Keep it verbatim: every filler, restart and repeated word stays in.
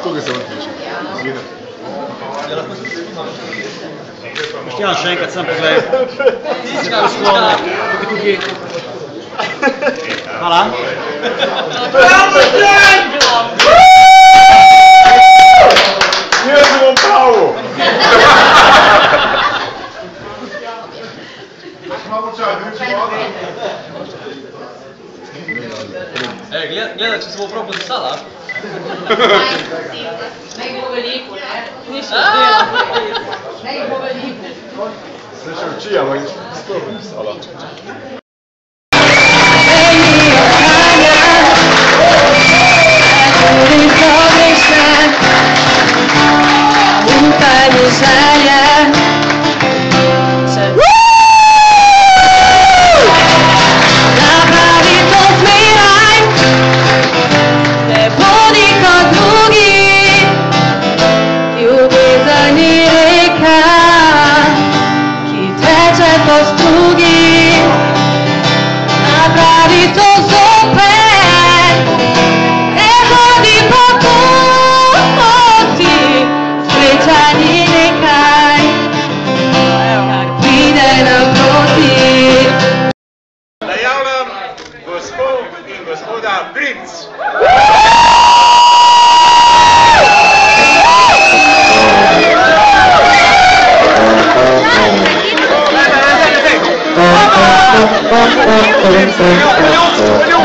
tukaj se vam tiče. Boštjan, še enkrat sem pogledaj. Tička, tička. Tukaj, tukaj. Hvala. Bravo, Boštjan! Jaz sem vam pravo! E, gledaj, če se bo prav podisala. Naj bo veliko, ne? Ni še zdela. Naj bo veliko. Se še uči, ampak sto podisala. Najavljam gospod in gospoda Princ. Thank you.